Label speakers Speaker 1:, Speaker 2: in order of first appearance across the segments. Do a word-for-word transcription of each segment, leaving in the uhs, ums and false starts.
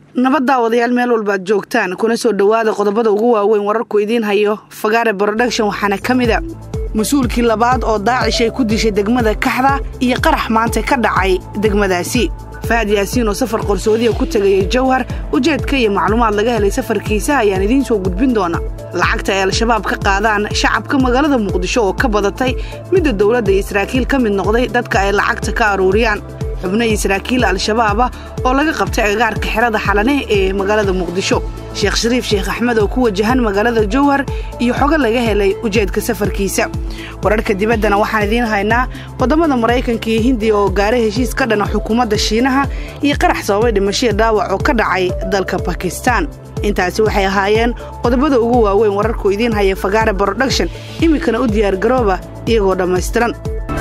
Speaker 1: nabadda wadayaal meel walba joogtaan kuna soo dhawaada qodobada ugu waaweyn wararku idin hayo Fagaare Production waxaana kamida mas'uulkii labaad oo Daacish ay ku dishay degmada Kaxda iyo qarax maanta ka dhacay degmadaasi Fahad Yaasiin oo safar qarsoodi ku tagay Jowhar ujeedka iyo macluumaad laga helay safarkiisa ayaan idin soo gudbin doona lacagta ay al-shabaab ka qaadaan shacabka magaalada Muqdisho oo ka badatay midda dawladda Israa'iil ka mid noqday dadka ay lacagta ka aruuriyaan xubno Israa'iil al-shabaab oo laga qabtay agaarka xirada xalane ee magaalada Muqdisho Sheekh Shariif Sheekh Axmed oo ku wajahan magaalada Jowhar iyo xogo laga helay ujeedka safarkiisa wararka dibaddana waxaan idin haynaa wadamada Mareykanka iyo Hindiya oo gaaray heshiis ka dhan xukuumadda Shiinaha iyo qarax sababay dhimasho dhaawac oo ka dhacay dalka Pakistan intaasi waxay ahaayeen qodobada ugu waaweyn wararku idin haya Fagaare Production imikana u diyaar garooba iyagoo dhameystiran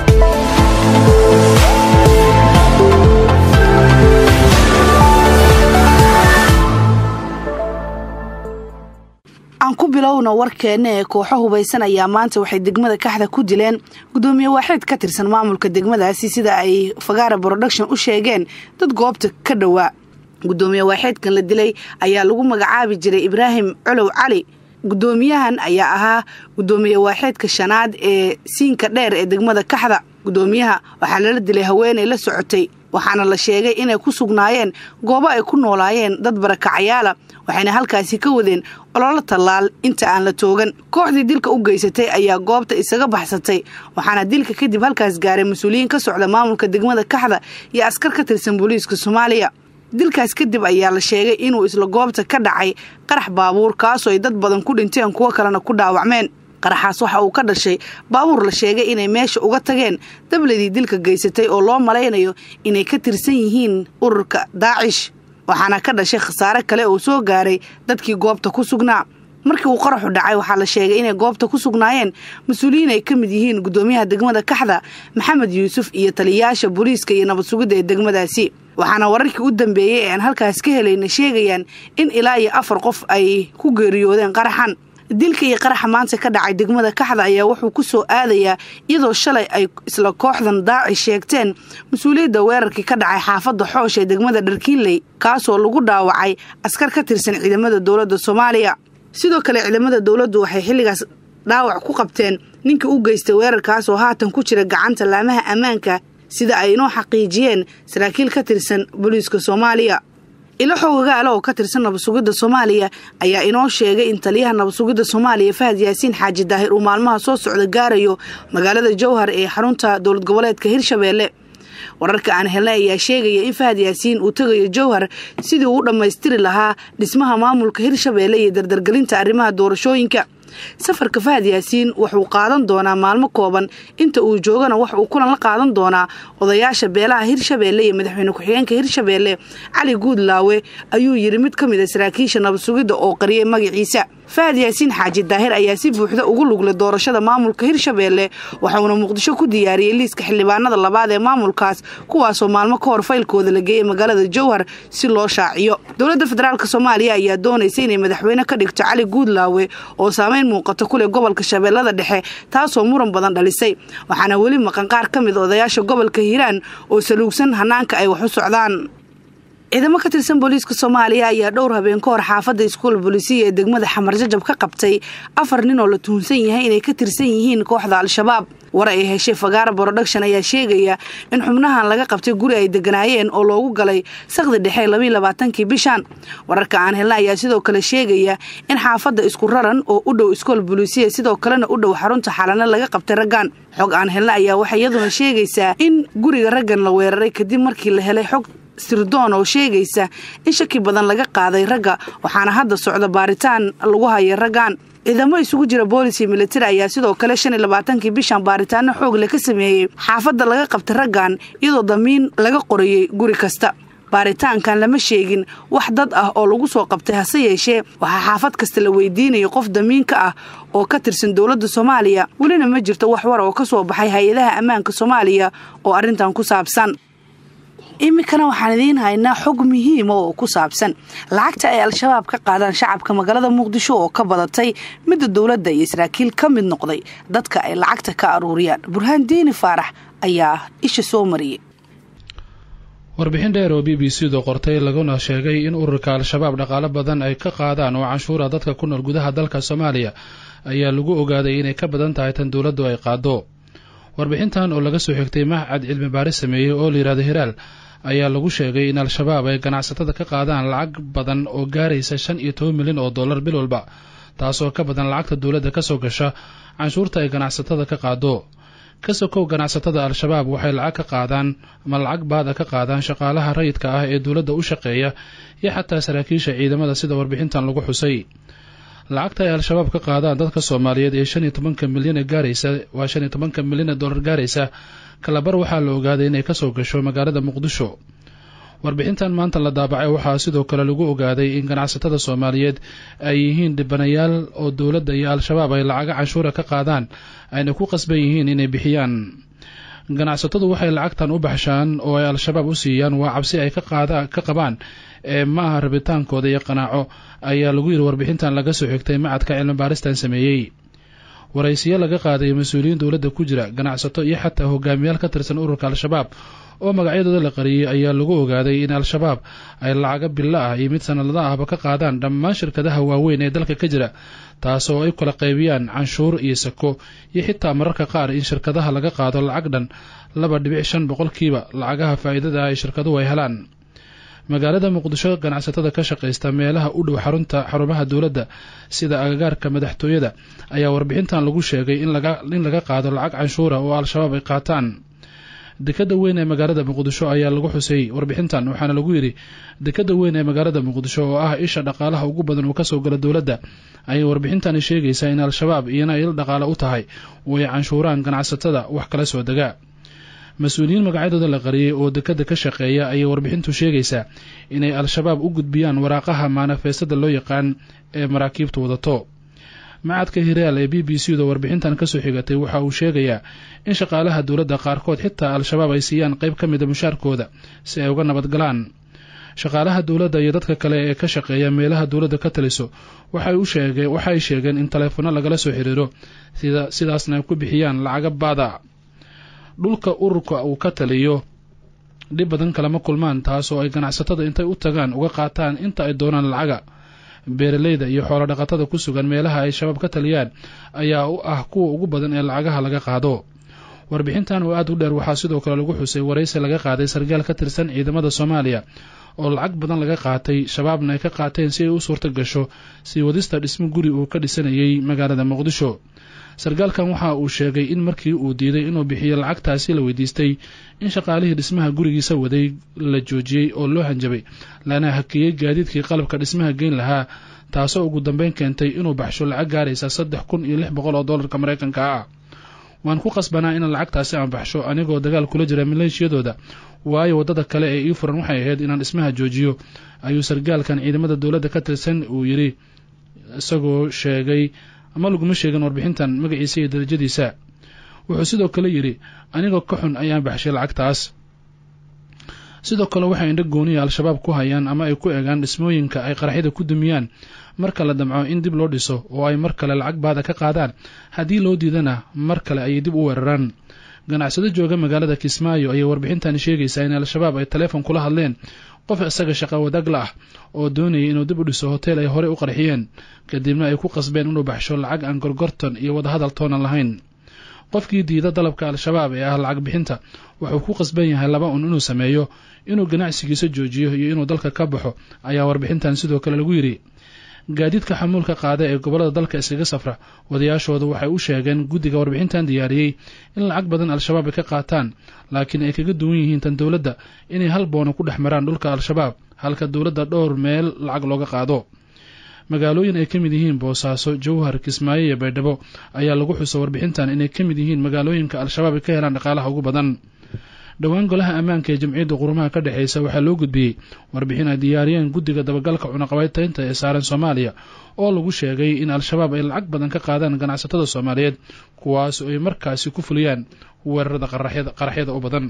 Speaker 1: aan ku bilowno warkeena ee kooxo hubaysan ayaa maanta waxay degmada Kaxda ku dileen gudoomiye waaxid ka tirsan maamulka degmadaasi sida ay Fagaare Production u sheegeen dad goobta ka dhawaa gudoomiye waaxidkan la dilay ayaa lagu magacaabi jiray Ibraahim Colow Cali gudoomiyahan ayaa ahaa gudoomiye waaxidka shanaad ee siinka dheer ee degmada Kaxda gudoomiyaha waxa la dilay haweeney la socotay waxaana la sheegay inay ku sugnaayeen goobo ay ku noolaayeen dad barakacayaal waxayna halkaasi ka wadeen olole talaal inta aan la toogan kooxdii dilka u geysatay ayaa goobta isaga baxsatay waxaana dilka kadib halkaas gaaray mas'uuliyiin ka socda maamulka degmada Kaxda iyo askar ka tirsan booliiska Soomaaliya dilkaas kadib ayaa la sheegay inuu isla goobta ka dhacay qarax baabuur kaas oo ay dad badan ku dhinteen kuwa kalena ku dhaawacmeen qaraxaas waxa uu ka dhashay baabuur la sheegay inay meesha uga tageen dabladii dilka geysatay oo loo maleynayo inay ka tirsan yihiin ururka Daacish waxaana ka dhashay khasaare kale oo soo gaaray dadkii goobta ku sugnaa markii uu qaraxu dhacay waxa la sheegay inay goobta ku sugnaayeen mas'uuliyiin ay kamid yihiin gudoomiyaha degmada Kaxda Maxamed Yuusuf iyo taliyaasha booliiska iyo nabad sugidda ee degmadaasi waxaana wararkii u dambeeyay ee aan halkaas ka helayna sheegayaan in ilaa iyo afar qof ay ku geeriyoodeen qaraxan dilka iyo qaraxa maanta ka dhacay degmada Kaxda ayaa wuxuu ku soo aadayaa iyadoo shalay ay isla kooxdan Daacish sheegteen mas'uuliyadda weerarkii ka dhacay xaafadda Xoosh ee degmada Dharkiinley kaas oo lagu dhaawacay askar ka tirsan ciidamada dawladda Soomaaliya sidoo kale ciidamada dawladdu waxay xilligaas dhaawac ku qabteen ninka u geystay weerarkaas oo haatan ku jira gacanta laamaha ammaanka sida ay inoo xaqiijiyeen saraakiil ka tirsan booliiska Soomaaliya ila xogagaala oo ka tirsan nabad sugidda Soomaaliya ayaa inoo sheegay in taliyaha nabad sugidda Soomaaliya Fahad Yaasiin Xaaji Daahir uu maalmaha soo socda gaarayo magaalada Jowhar ee xarunta dawlad goboleedka Hirshabeelle wararka aan helnay ayaa sheegaya in Fahad Yaasiin uu tagayo Jowhar sidii uu dhameystiri lahaa dhismaha maamulka Hirshabeelle iyo dardargelinta arrimaha doorashooyinka safarka Fahad Yaasiin wuxuu qaadan doonaa maalmo kooban inta uu joogana wax uu kulan la qaadan doonaa odayaasha beelaha Hirshabeelle iyo madaxweyne ku-xigeenka Hirshabeelle Cali Guudlaawe ayuu yiri mid kamid ah saraakiisha nabad sugidda oo qariyay magaciisa Fahad Yaasiin Xaaji Daahir ayaa si buuxda ugu lug leh doorashada maamulka Hirshabeelle waxaana Muqdisho ku diyaariyay liiska xildhibaanada labaad ee maamulkaas kuwaas oo maalmo ka hor faylkooda la geeyay magaalada Jowhar si loo shaaciyo dawladda federaalka Soomaaliya ayaa doonaysa inay madaxweyne ka dhigto Cali Guudlaawe oo saameyn muuqato ku leh gobolka Shabeellada Dhexe taasoo muran badan dhalisay waxaana weli maqan qaar kamid odayaasha gobolka Hiiraan oo saluugsan hanaanka ay wax u socdaan ciidamo ka tirsan booliiska Soomaaliya ayaa dhowr habeen ka hor xaafadda iskool booliisiga ee degmada Xamar Jajab ka qabtay afar nin oo la tuhunsan yahay inay ka tirsan yihiin kooxda al-shabaab war ay heshay Fagaare Production ayaa sheegaya in xubnahan laga qabtay guri ay deganaayeen oo loogu galay saqdi dhexe laba iyo labaatan-kii bishan wararka aan helnay ayaa sidoo kale sheegaya in xaafadda isku raran oo u dhow iskool booliisiga sidoo kalena u dhow xarunta xalana laga qabtay raggan xog aan helnay ayaa waxay iyaduna sheegaysaa in guriga raggan la weeraray kadib markii la helay xog sirdoon oo sheegaysa in shaki badan laga qaaday ragga waxaana hadda socda baaritaan lagu hayo raggan ciidamo isugu jira booliis iyo military ayaa sidoo kale shan iyo labaatan-kii bishan baaritaano xoog leh ka sameeyay xaafadda laga qabtay raggan iyadoo damiin laga qorayay guri kasta baaritaankan lama sheegin wax dad ah oo lagu soo qabtay hase yeeshee waxa xaafad kasta la weydiinayo qof damiinka ah oo ka tirsan dawladda Soomaaliya walina ma jirto wax war oo ka soo baxay hay'adaha ammaanka Soomaaliya oo arintan ku saabsan imikana waxaan idin haynaa xog muhiim oo ku saabsan lacagta ay al-shabaab ka qaadaan shacabka magaalada Muqdisho oo ka badatay midda dawladda iyo Israa'iil ka mid noqday dadka ay lacagta ka aruuriyaan Burhaan Diini Faarax ayaa isha soo mariyay
Speaker 2: warbixin dheer oo B B C du qortay laguna sheegay in ururka al-shabaab dhaqaale badan ay ka qaadaan oo canshuura dadka ku nool gudaha dalka Soomaaliya ayaa lagu ogaaday inay ka badan tahay tan dawladdu ay qaado. warbixintan oo laga soo xigtay mahad cilmi baaris sameeyay oo la yiraahdo Hiraal ayaa lagu sheegay in al-shabaab ay ganacsatada ka qaadaan lacag badan oo gaaraysa shan iyo toban milyan oo dollar bil walba, taasoo ka badan lacagta dawladda ka soo gasha canshuurta ay ganacsatada ka qaado. ka sokow ganacsatada al-shabaab waxay lacag ka qaadaan ama lacag baada ka qaadaan shaqaalaha rayidka ah ee dawladda u shaqeeya iyo xataa saraakiisha ciidamada sida warbixintan lagu xusay. lacagta ay al-shabaab ka qaadaan dadka Soomaaliyeed ee shan iyo tobanka milyan ee gaaraysa waa shan iyo tobanka milyan ee dollar gaaraysa kalabar waxaa la ogaaday inay ka soo gasho magaalada Muqdisho. warbixintan maanta la daabacay waxaa sidoo kale lagu ogaaday in ganacsatada Soomaaliyeed ay yihiin dhibanayaal oo dawladda iyo al-shabaab ay lacag canshuura ka qaadaan ayna ku qasban yihiin inay bixiyaan. ganacsatadu waxay lacagtan u baxshaan oo ay al-shabaab u siiyaan waa cabsi ay ka qaada ka qabaan ee ma aha rabitaankooda iyo qanaaco ayaa lagu yiri warbixintan laga soo xigtay macadka cilmi baaristan sameeyay. waraysiyo laga qaaday mas'uuliyiin dawladda ku jira, ganacsato iyo xataa hogaamiyaal ka tirsan ururka al-shabaab oo magacyadooda la qariyay ayaa lagu ogaaday in al-shabaab ay lacaga bilo ah iyo mid sanadla ahba ka qaadaan dhammaan shirkadaha waaweyn ee dalka ka jira, taasoo ay kala qaybiyaan canshuur iyo sako iyo xitaa mararka qaar in shirkadaha laga qaado lacag dhan laba dhibic shan boqolkiiba lacagaha faa'iidada ay shirkaduhu ay helaan. magaalada Muqdisho ganacsatada ka shaqeysta meelaha u dhow xarunta xarumaha dawladda sida agagaarka madaxtooyada ayaa warbixintan lagu sheegay in laga in laga qaado lacag canshuura oo al-shabaab ay qaataan. dekada weyn ee magaalada Muqdisho ayaa lagu xusay warbixintan waxaana lagu yiri dekada weyn ee magaalada Muqdisho oo ah isha dhaqaalaha ugu badan oo ka soo gala dawladda ayay warbixintan sheegaysaa in al-shabaab iyana il dhaqaale u tahay oo ay canshuuraan ganacsatada wax kala soo daga. mas-uuliyiin magacyadooda la qariyay oo dekada ka shaqeeya ayay warbixintu sheegaysaa inay al-shabaab u gudbiyaan waraaqaha manifestada loo yaqaan ee maraakiibtu wadato. macadka Hiraal ee B B C da warbixintan ka soo xigatay waxa uu sheegayaa in shaqaalaha dawladda qaarkood xitaa al-shabaab ay siiyaan qayb ka mid ah mushaarkooda si ay uga nabad galaan. shaqaalaha dawladda iyo dadka kale ee ka shaqeeya meelaha dawladda ka taliso waxay u sheegeen waxay sheegeen in taleefano lagala soo xiriiro sida sidaasna ay ku bixiyaan lacaga baada. dhulka ururka uu ka taliyo dhib badan kalama kulmaan, taasoo ay ganacsatada intay u tagaan uga qaataan inta ay doonaan lacaga. beeralayda iyo xoolo dhaqatada ku sugan meelaha ay shabaab ka taliyaan ayaa u ah kuwa ugu badan ee lacagaha laga qaado. warbixintan oo aad u dheer waxaa sidoo kale lagu xusay waraysi laga qaaday sargaal ka tirsan ciidamada Soomaaliya oo lacag badan laga qaatay shabaabna ay ka qaateen si ay u suurto gasho sii wadista dhismo guri uu ka dhisanayay magaalada Muqdisho. sargaalkan waxa uu sheegay in markii uu diiday inuu bixiyo lacagtaasi la weydiistay in shaqaalihii dhismaha gurigiisa waday la joojiyay oo loo hanjabay lana hakiyay gaadiidkii qalabka dhismaha geyn lahaa, taasoo ugu dambeyn keentay inuu baxsho lacag gaaraysa saddex kun iyo lix boqol oo dollarka Mareykanka ah. waan ku qasbanaa in lacagtaasi aan baxsho anigoo dagaal kula jira maleeshiyadooda, waayo wadada kale ee ii furan waxay ahayd inaan dhismaha joojiyo, ayuu sargaalkan ciidamada dawladda ka tirsan uu yiri, isagoo sheegay ama laguma sheegin warbixintan magaciisa iyo darajadiisa. wuxuu sidoo kale yiri anigoo ka xun ayaan baxshay lacagtaas. sidoo kale waxay indho gooniya al-shabaab ku hayaan ama ay ku eegaan dhismooyinka ay qaraxyada ku dumiyaan marka la damco in dib loo dhiso oo ay mar kale lacag baada ka qaadaan, haddii loo diidana mar kale ayay dib u weeraraan. ganacsado jooga magaalada Kismaayo ayay warbixintan sheegaysaa in al-shabaab ay taleefon kula hadleen qof isaga shaqo wadaag la ah oo doonayay inuu dib u dhiso hotel ay hore u qarxiyeen, kadibna ay ku qasbeen inuu baxsho lacag aan gorgortan iyo wada hadal toonan lahayn. qofkii diida dalabka al-shabaab ee ah lacag bixinta wuxuu ku qasban yahay laba un inuu sameeyo, inuu ganacsigiisa joojiyo iyo inuu dalka ka baxo, ayaa warbixintan sidoo kale lagu yiri. gaadiidka xamuulka qaada ee gobolada dalka iskaga safra wadayaashooda waxay u sheegeen guddiga warbixintan diyaariyay in lacag badan al-shabaab ay ka qaataan, laakiin ay kaga duwan yihiin tan dawladda inay hal boono ku dhex maraan dhulka al-shabaab halka dawladda dhowr meel lacag looga qaado. magaalooyin ay ka mid yihiin Boosaaso, Jowhar, Kismaayo iyo Baydhabo ayaa lagu xuso warbixintan inay ka mid yihiin magaalooyinka al-shabaab ay ka helaan dhaqaalaha ugu badan. dhowaan golaha ammaanka ee jamciyadda qurumaha ka dhexeysa waxaa loo gudbiyey warbixin ay diyaariyeen guddiga dabagalka cunaqabateynta ee saaran Soomaaliya oo lagu sheegay in al-shabaab ay lacag badan ka qaadaan ganacsatada Soomaaliyeed kuwaas oo ay markaasi ku fuliyaan weerarada qaraxyada u badan.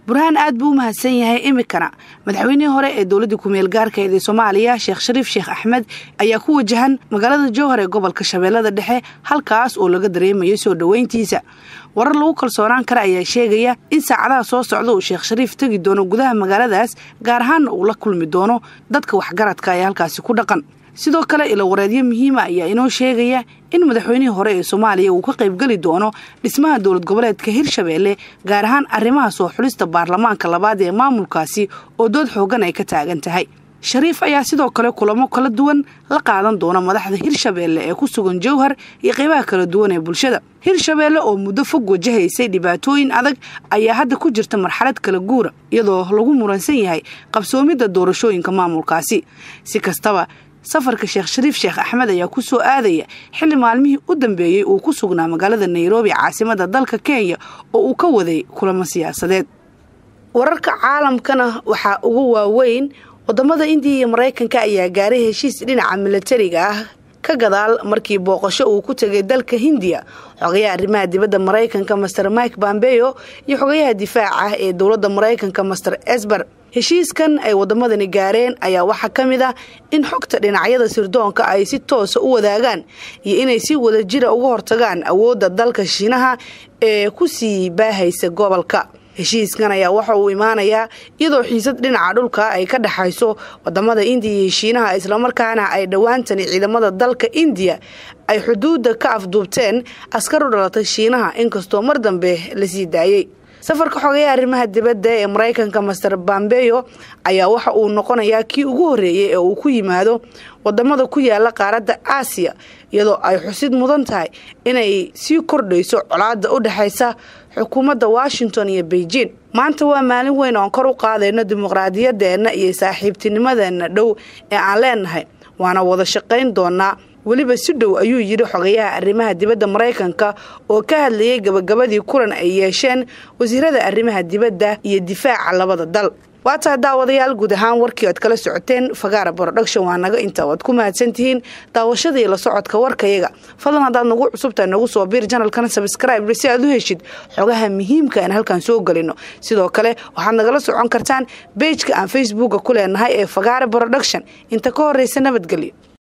Speaker 1: burhaan aad buu u mahadsan yahay. imikana madaxweynihii hore ee dowladda ku-meel gaarka ee Soomaaliya Sheekh Shariif Sheekh Axmed ayaa ku wajahan magaalada Jowhar ee gobolka Shabeellada Dhexe, halkaas oo laga dareemayo soo dhaweyntiisa. warar lagu kalsoonaan kara ayaa sheegaya in saacadaha soo socda uu Sheekh Shariif tagi doono gudaha magaaladaas, gaar ahaan uu la kulmi doono dadka waxgaradka ee halkaasi ku dhaqan. sidoo kale ila wareedyo muhiim ah ayaa inoo sheegaya in madaxweynihii hore ee Soomaaliya uu ka qayb gali doono dhismaha dowlad goboleedka Hirshabeelle, gaar ahaan arrimaha soo xulista baarlamaanka labaad ee maamulkaasi oo dood xoogan ay ka taagan tahay. Shariif ayaa sidoo kale kulamo kala duwan la qaadan doona madaxda Hirshabeelle ee ku sugan Jowhar iyo qaybaha kala duwan ee bulshada. Hirshabeelle oo muddo fog wajahaysay dhibaatooyin adag ayaa hadda ku jirta marxalad kala guura, iyadoo lagu muransan yahay qabsoomidda doorashooyinka maamulkaasi. si kastaba safarka Sheekh Shariif Sheekh Axmed ayaa ku soo aadaya xilli maalmihii u dambeeyay uu ku sugnaa magaalada Nairobi caasimadda dalka Kenya oo uu ka waday kulamo siyaasadeed. wararka caalamkana waxa ugu waaweyn wadamada India iyo Mareykanka ayaa gaaray heshiis dhinaca militariga ah ka gadaal markii booqasho uu ku tagay dalka Hindiya. xogayaha arrimaha dibadda Mareykanka Mister Mike Pompeo iyo xogayaha difaaca ee dowladda Mareykanka Mister Esper. heshiiskan ay wadamadani gaareen ayaa waxa kamid ah in xogta dhinacyada sirdoonka ay si toos u wadaagaan iyo inay si wada jir ah uga hortagaan awoodda dalka Shiinaha ee ku sii baahaysa gobolka. heshiiskan ayaa waxa uu imaanayaa iyadoo xiisad dhinaca dhulka ay ka dhaxayso wadamada India iyo Shiinaha, isla markaana ay dhawaantan ciidamada dalka India ay xuduudda ka afduubteen askar u dhalatay Shiinaha, inkastoo mar dambe la sii daayay. safarka xogayaha arrimaha dibadda ee Mareykanka Mister Pompeo ayaa waxa uu noqonayaa kii ugu horeeyay ee uu ku yimaado wadamada ku yaala qaaradda Aasiya, iyadoo ay xusid mudan tahay inay sii kordhayso colaadda u dhaxaysa xukuumadda Washington iyo Beijing. maanta waa maalin weyn oo kor u qaadayno dimuqraadiyadeena iyo saaxiibtinimadeena dhow ee aan leenahay, waana wada shaqayn doonaa weliba si dhow, ayuu yiri xogayaha arrimaha dibadda Mareykanka oo ka hadlayay gabagabadii kulan ay yeesheen wasiirada arrimaha dibadda iyo difaaca labada dal. waa taa daawadayaal, guud ahaan warkii aad kala socoteen Fagaara Production waa naga inta. waad ku mahadsantihiin daawashada iyo la socodka warkayaga. fadlan haddaad nagu cusubtahay nagu soo biir channelkana subscribe si aad u heshid xogaha muhiimka aan halkan soo galino. sidoo kale waxaad nagala socon kartaan page-ka aan Facebook ku leenahay ee Fagaara Production. inta ka horeysa nabadgelyo.